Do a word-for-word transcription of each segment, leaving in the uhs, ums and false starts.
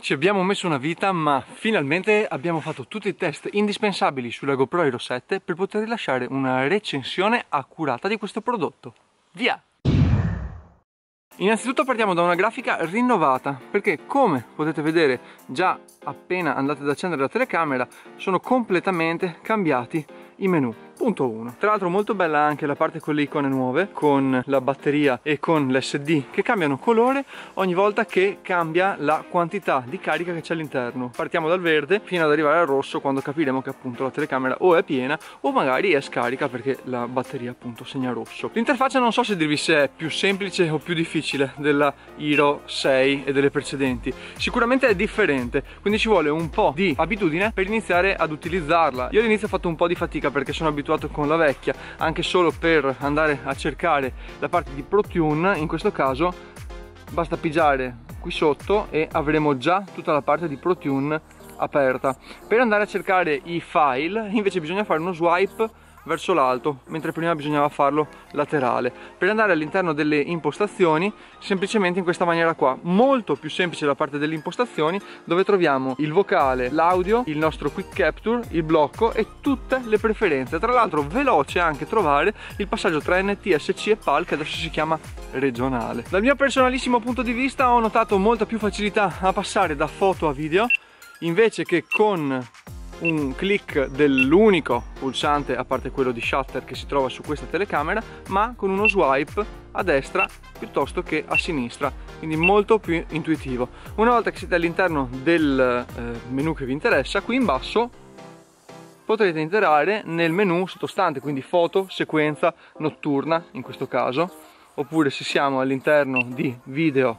Ci abbiamo messo una vita, ma finalmente abbiamo fatto tutti i test indispensabili sulla GoPro Hero sette per poter rilasciare una recensione accurata di questo prodotto. Via! Innanzitutto partiamo da una grafica rinnovata, perché come potete vedere già appena andate ad accendere la telecamera sono completamente cambiati i menu. Punto uno. Tra l'altro molto bella anche la parte con le icone nuove, con la batteria e con l'S D che cambiano colore ogni volta che cambia la quantità di carica che c'è all'interno. Partiamo dal verde fino ad arrivare al rosso quando capiremo che appunto la telecamera o è piena o magari è scarica perché la batteria appunto segna rosso. L'interfaccia non so se dirvi se è più semplice o più difficile della Hero sei e delle precedenti. Sicuramente è differente, quindi ci vuole un po' di abitudine per iniziare ad utilizzarla. Io all'inizio ho fatto un po' di fatica perché sono abituato con la vecchia, anche solo per andare a cercare la parte di ProTune. In questo caso basta pigiare qui sotto e avremo già tutta la parte di ProTune aperta. Per andare a cercare i file invece bisogna fare uno swipe verso l'alto, mentre prima bisognava farlo laterale. Per andare all'interno delle impostazioni semplicemente in questa maniera qua, molto più semplice la parte delle impostazioni, dove troviamo il vocale, l'audio, il nostro quick capture, il blocco e tutte le preferenze. Tra l'altro veloce anche trovare il passaggio tra N T S C e PAL, che adesso si chiama regionale. Dal mio personalissimo punto di vista ho notato molta più facilità a passare da foto a video, invece che con un click dell'unico pulsante, a parte quello di shutter che si trova su questa telecamera, ma con uno swipe a destra piuttosto che a sinistra, quindi molto più intuitivo. Una volta che siete all'interno del eh, menu che vi interessa, qui in basso potrete entrare nel menu sottostante, quindi foto, sequenza notturna in questo caso, oppure se siamo all'interno di video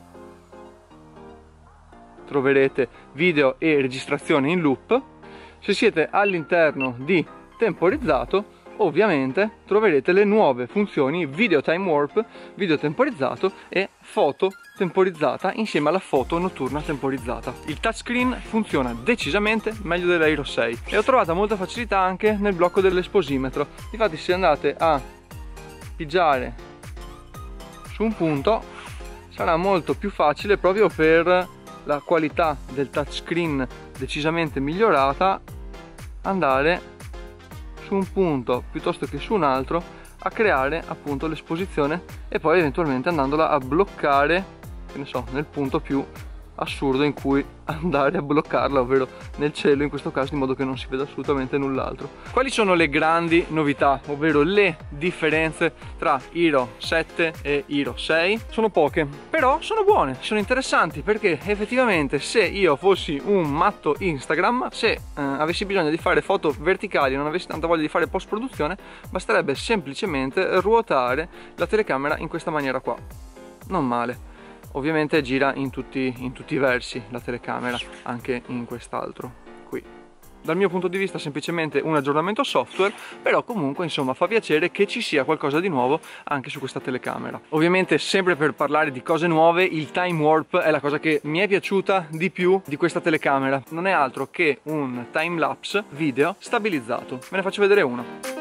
troverete video e registrazione in loop. Se siete all'interno di temporizzato, ovviamente troverete le nuove funzioni video time warp, video temporizzato e foto temporizzata insieme alla foto notturna temporizzata. Il touchscreen funziona decisamente meglio della Hero sei e ho trovato molta facilità anche nel blocco dell'esposimetro. Infatti se andate a pigiare su un punto sarà molto più facile, proprio per la qualità del touchscreen decisamente migliorata, andare su un punto piuttosto che su un altro a creare appunto l'esposizione e poi eventualmente andandola a bloccare, che ne so, nel punto più assurdo in cui andare a bloccarla, ovvero nel cielo in questo caso, in modo che non si veda assolutamente null'altro. Quali sono le grandi novità, ovvero le differenze tra Hero sette e Hero sei? Sono poche, però sono buone, sono interessanti, perché effettivamente se io fossi un matto Instagram, se eh, avessi bisogno di fare foto verticali e non avessi tanta voglia di fare post produzione, basterebbe semplicemente ruotare la telecamera in questa maniera qua. Non male. Ovviamente gira in tutti, in tutti i versi la telecamera, anche in quest'altro qui. Dal mio punto di vista semplicemente un aggiornamento software, però comunque insomma fa piacere che ci sia qualcosa di nuovo anche su questa telecamera. Ovviamente sempre per parlare di cose nuove, il time warp è la cosa che mi è piaciuta di più di questa telecamera. Non è altro che un time lapse video stabilizzato. Ve ne faccio vedere uno.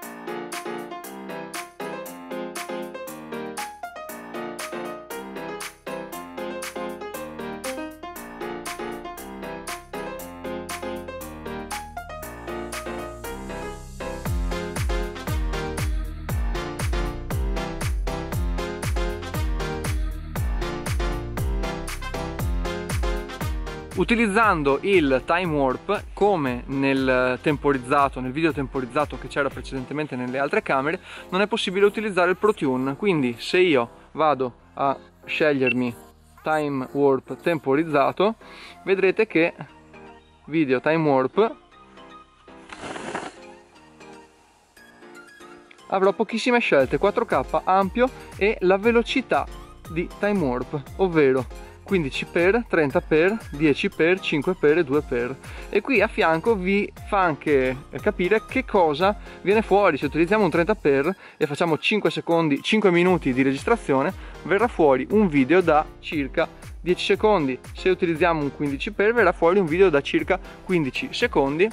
Utilizzando il time warp, come nel temporizzato, nel video temporizzato che c'era precedentemente nelle altre camere, non è possibile utilizzare il ProTune. Quindi se io vado a scegliermi time warp temporizzato, vedrete che video time warp avrò pochissime scelte, quattro K ampio e la velocità di time warp, ovvero quindici per, trenta per, dieci per, cinque per e due per. E qui a fianco vi fa anche capire che cosa viene fuori. Se utilizziamo un trenta per e facciamo cinque secondi, cinque minuti di registrazione, verrà fuori un video da circa dieci secondi. Se utilizziamo un quindici per verrà fuori un video da circa quindici secondi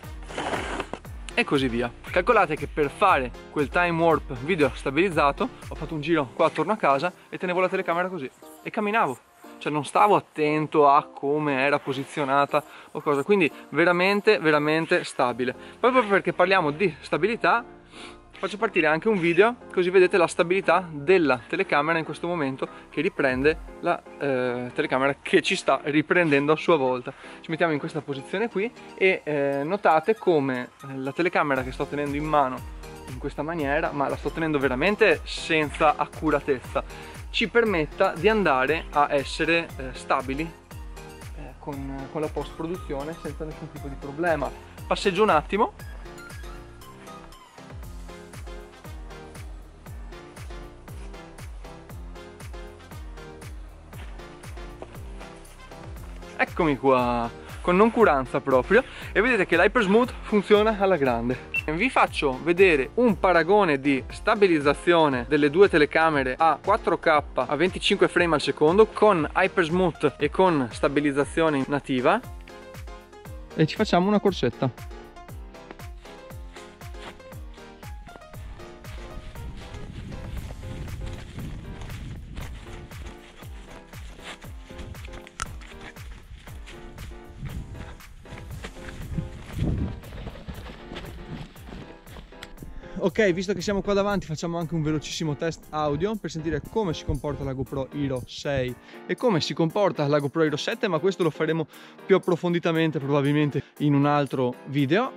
e così via. Calcolate che per fare quel time warp video stabilizzato ho fatto un giro qua attorno a casa e tenevo la telecamera così e camminavo. cioè non stavo attento a come era posizionata o cosa, quindi veramente veramente stabile. Proprio perché parliamo di stabilità, faccio partire anche un video così vedete la stabilità della telecamera in questo momento, che riprende la eh, telecamera che ci sta riprendendo a sua volta. Ci mettiamo in questa posizione qui e eh, notate come la telecamera che sto tenendo in mano in questa maniera, ma la sto tenendo veramente senza accuratezza, ci permetta di andare a essere eh, stabili eh, con, con la post produzione senza nessun tipo di problema. Passeggio un attimo. Eccomi qua, con noncuranza proprio, e vedete che l'Hypersmooth funziona alla grande. Vi faccio vedere un paragone di stabilizzazione delle due telecamere a quattro K a venticinque frame al secondo con Hypersmooth e con stabilizzazione nativa, e ci facciamo una corsetta. Ok, visto che siamo qua davanti, facciamo anche un velocissimo test audio per sentire come si comporta la GoPro Hero sei e come si comporta la GoPro Hero sette, ma questo lo faremo più approfonditamente probabilmente in un altro video.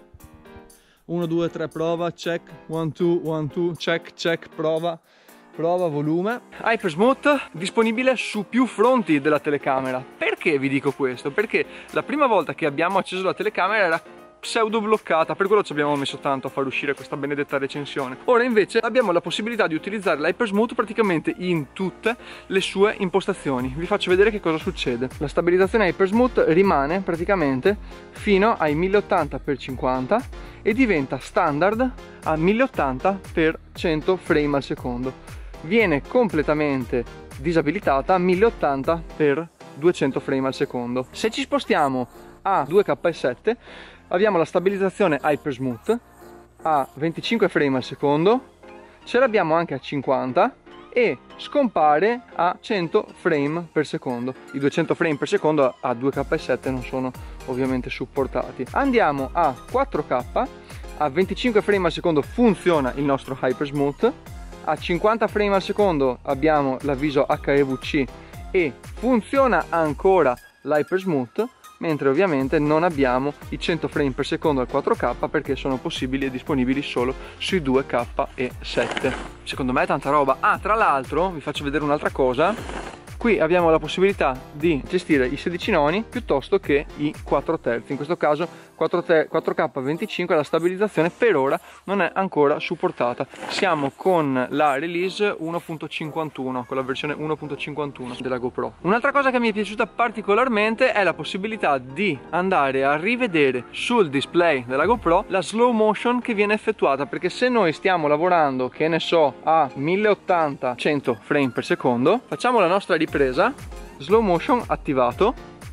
uno, due, tre, prova, check, uno, due, uno, due, check, check, prova, prova, volume. Hypersmooth disponibile su più fronti della telecamera. Perché vi dico questo? Perché la prima volta che abbiamo acceso la telecamera era pseudo bloccata, per quello ci abbiamo messo tanto a far uscire questa benedetta recensione. Ora invece abbiamo la possibilità di utilizzare l'Hypersmooth praticamente in tutte le sue impostazioni. Vi faccio vedere che cosa succede. La stabilizzazione Hypersmooth rimane praticamente fino ai mille ottanta per cinquanta e diventa standard a mille ottanta per cento frame al secondo. Viene completamente disabilitata a mille ottanta per duecento frame al secondo. Se ci spostiamo a due K sette abbiamo la stabilizzazione Hypersmooth a venticinque frame al secondo, ce l'abbiamo anche a cinquanta e scompare a cento frame per secondo. I duecento frame per secondo a due K sette non sono ovviamente supportati. Andiamo a quattro K, a venticinque frame al secondo funziona il nostro Hypersmooth, a cinquanta frame al secondo abbiamo l'avviso H E V C e funziona ancora l'Hypersmooth, mentre ovviamente non abbiamo i cento frame per secondo al quattro K perché sono possibili e disponibili solo sui due K e sette. Secondo me è tanta roba. Ah, tra l'altro vi faccio vedere un'altra cosa. Qui abbiamo la possibilità di gestire i sedici noni piuttosto che i quattro terzi. In questo caso quattro K venticinque, la stabilizzazione per ora non è ancora supportata. Siamo con la release uno punto cinquantuno, con la versione uno punto cinquantuno della GoPro. Un'altra cosa che mi è piaciuta particolarmente è la possibilità di andare a rivedere sul display della GoPro la slow motion che viene effettuata, perché se noi stiamo lavorando, che ne so, a mille ottanta cento frame per secondo, facciamo la nostra ripresa, slow motion attivato,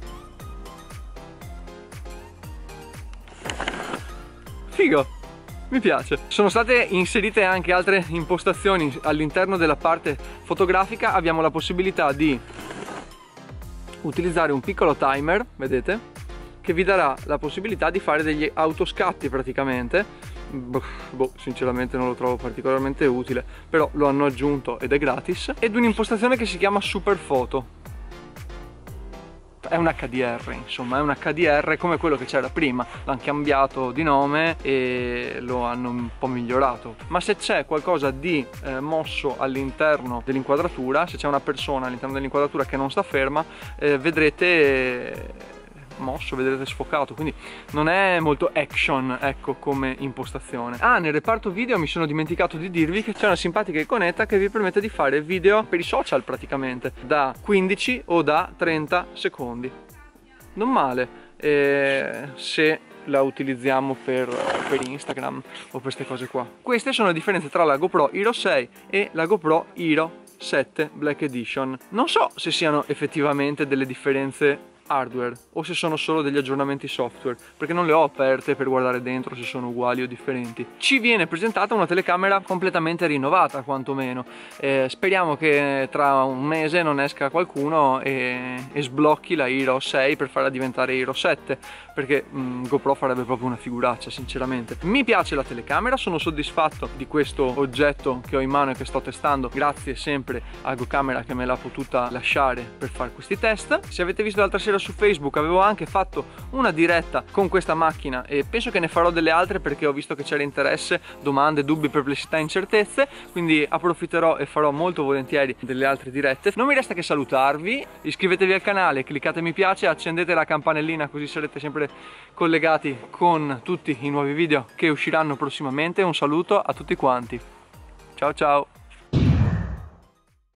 figo, mi piace. Sono state inserite anche altre impostazioni all'interno della parte fotografica. Abbiamo la possibilità di utilizzare un piccolo timer, vedete, che vi darà la possibilità di fare degli autoscatti praticamente. Boh, sinceramente non lo trovo particolarmente utile, però lo hanno aggiunto ed è gratis. Ed un'impostazione che si chiama Super Photo. È un H D R, insomma, è un H D R come quello che c'era prima. L'hanno cambiato di nome e lo hanno un po' migliorato. Ma se c'è qualcosa di eh, mosso all'interno dell'inquadratura, se c'è una persona all'interno dell'inquadratura che non sta ferma, eh, vedrete eh, mosso, vedrete sfocato, quindi non è molto action, ecco, come impostazione. Ah, nel reparto video mi sono dimenticato di dirvi che c'è una simpatica iconetta che vi permette di fare video per i social praticamente, da quindici o da trenta secondi. Non male, eh, se la utilizziamo per, per Instagram o per queste cose qua. Queste sono le differenze tra la GoPro Hero sei e la GoPro Hero sette Black Edition. Non so se siano effettivamente delle differenze hardware o se sono solo degli aggiornamenti software, perché non le ho aperte per guardare dentro se sono uguali o differenti. Ci viene presentata una telecamera completamente rinnovata, quantomeno. Eh, speriamo che tra un mese non esca qualcuno e, e sblocchi la Hero sei per farla diventare Hero sette, perché mh, GoPro farebbe proprio una figuraccia, sinceramente. Mi piace la telecamera, sono soddisfatto di questo oggetto che ho in mano e che sto testando, grazie sempre a GoCamera che me l'ha potuta lasciare per fare questi test. Se avete visto l'altra sera su Facebook, avevo anche fatto una diretta con questa macchina e penso che ne farò delle altre, perché ho visto che c'era interesse, domande, dubbi, perplessità, incertezze, quindi approfitterò e farò molto volentieri delle altre dirette. Non mi resta che salutarvi, iscrivetevi al canale, cliccate mi piace, accendete la campanellina così sarete sempre collegati con tutti i nuovi video che usciranno prossimamente. Un saluto a tutti quanti, ciao ciao!